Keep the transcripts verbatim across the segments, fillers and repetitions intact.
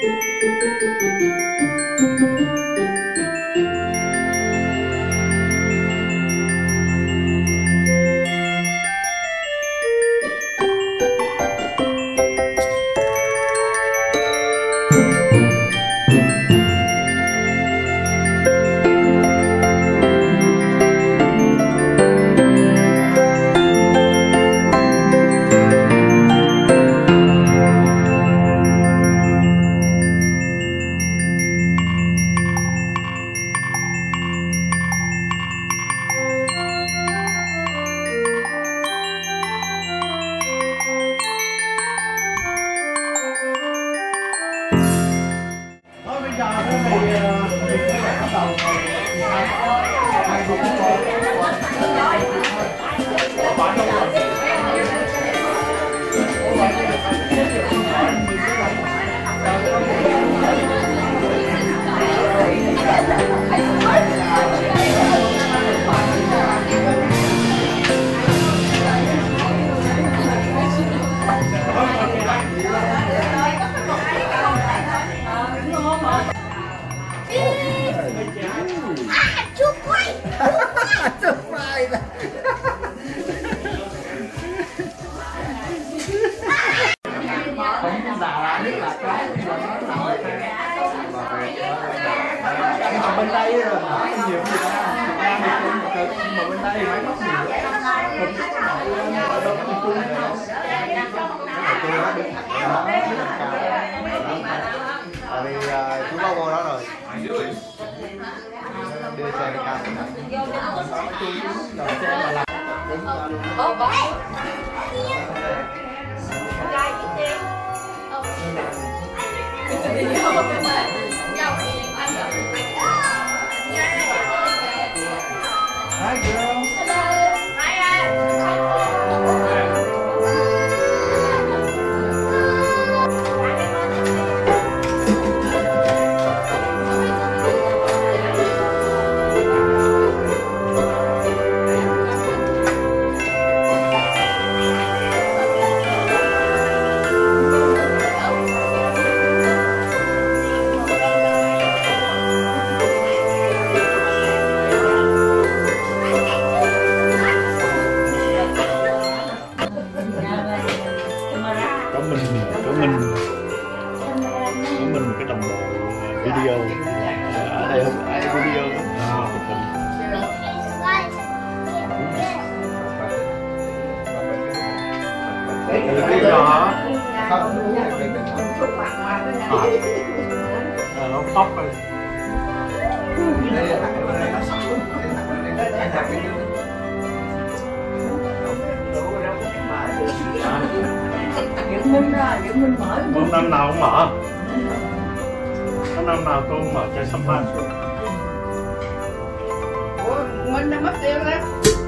Bên đây rồi nó nhiều người ta nhưng mà bên đây máy móc nhiều mình đâu có chung tại vì chú có vô đó rồi đưa xe cao Hi girl. Của mình của mình cái đồng hồ video ở đây không ai video đó. Cái nhỏ nó tóc rồi Con năm nào cũng mở. Có năm nào tôi cũng mở chơi sắm ban. Ủa, mình đã mất tiêu đó.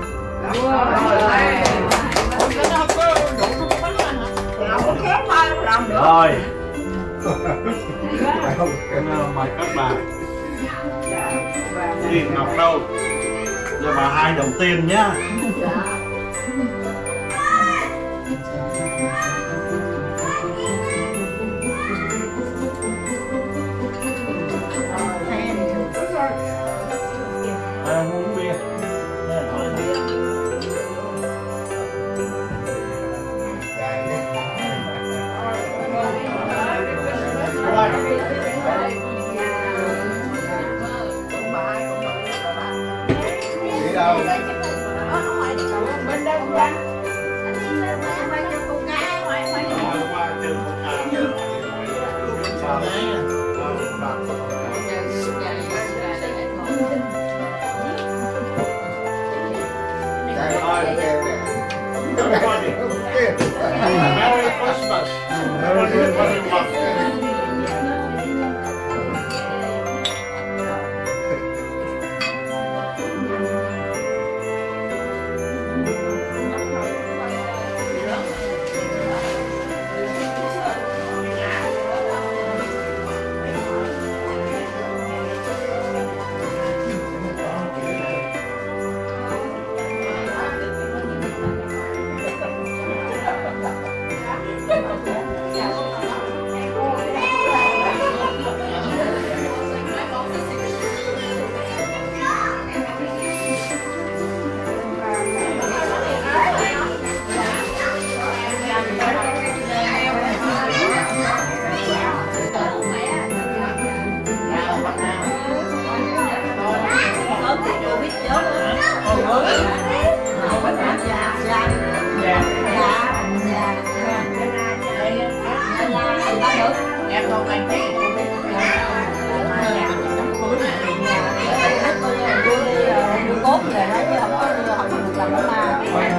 Không khép thôi, làm được. Rồi. Mời các bạn. Đi Ngọc đâu? Giờ bà hai đầu tiên nhá. đi đâu Bên đây cũng ra. Quay cho cô cá, quay quay. Qua trường một Merry Christmas. Merry Christmas. Em không quen biết cô biết cô biết đưa cốt về đó chứ không có đưa không được làm bánh ma.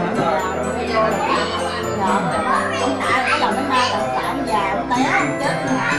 Không tại cái làm bánh ma là tại già nó té chết.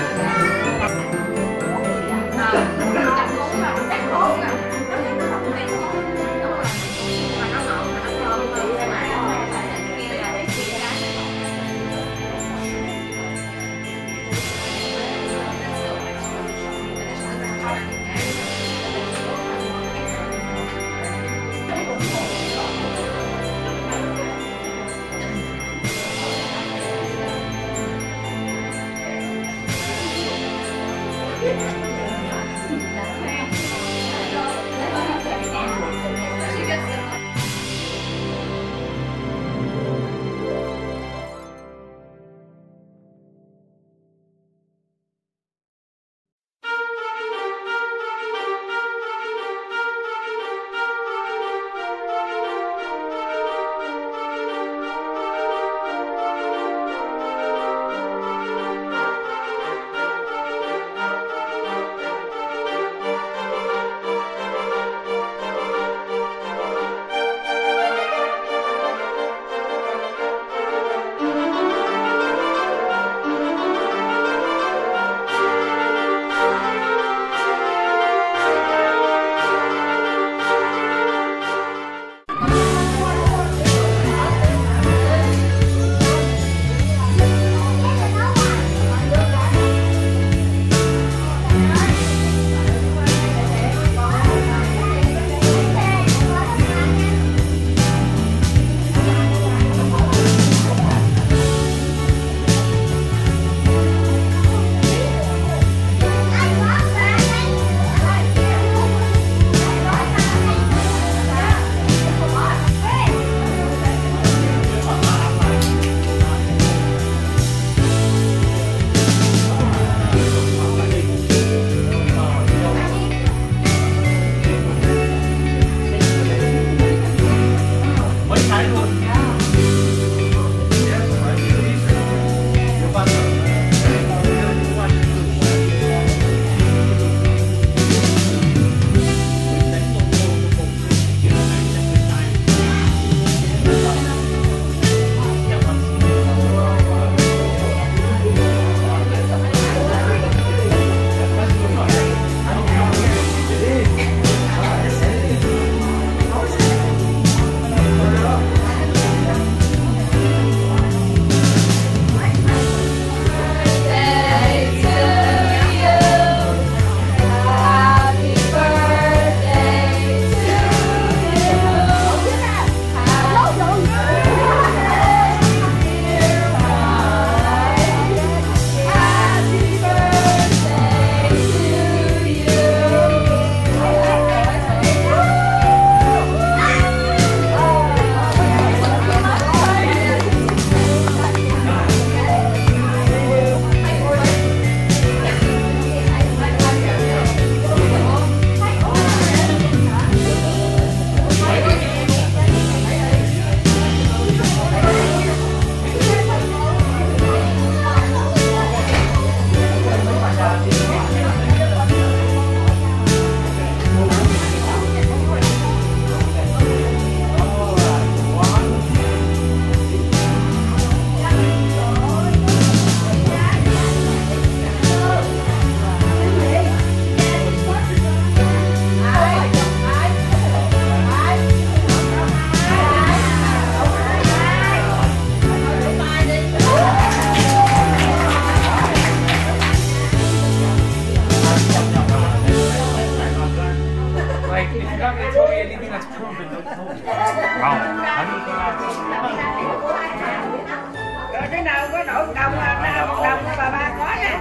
Cái nào có nổi đồng là một đồng bà ba có nha.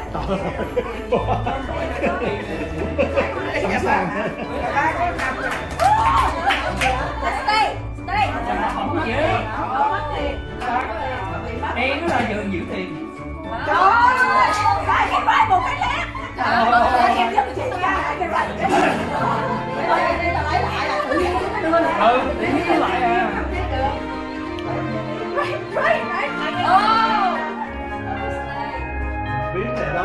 Sẵn sàng. Ba có đồng. Stay, stay. Em nó là dự giữ tiền. Trời ơi, ba cái vai một cái lát. Trời ơi, em giúp chị ra lại cái vai. Đây là lấy lại là tự nhiên nó đưa lại. Ừ, tự nhiên nó lại à. Right, right, right. Biết này đâu.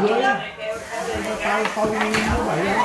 dưới tao tao như vậy á.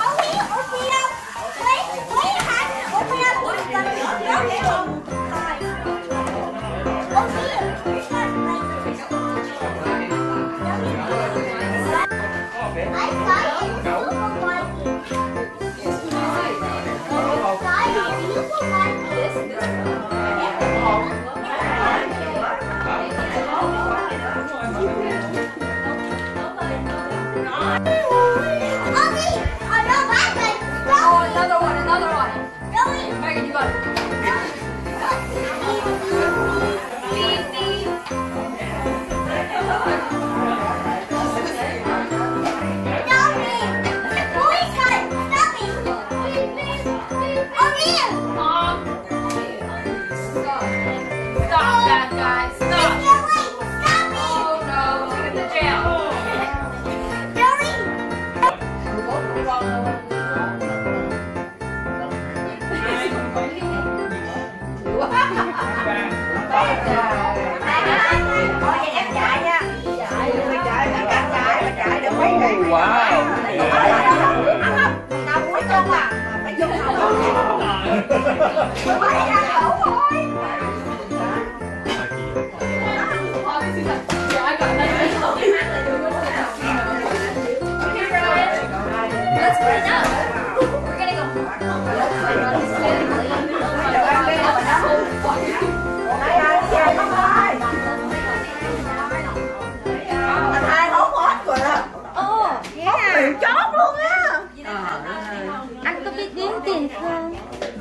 Anh có biết đếm tiền không?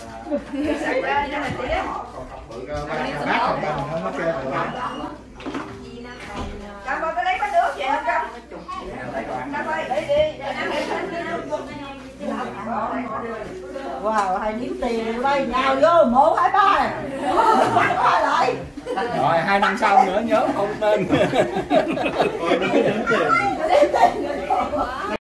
Cảm ơn, tôi lấy bánh nước về không Trâm? Trâm ơi, để đi. Wow, hai điếm tiền đây, nào vô, một, hai, ba. Bắt lại. Rồi, hai năm sau nữa nhớ không tên.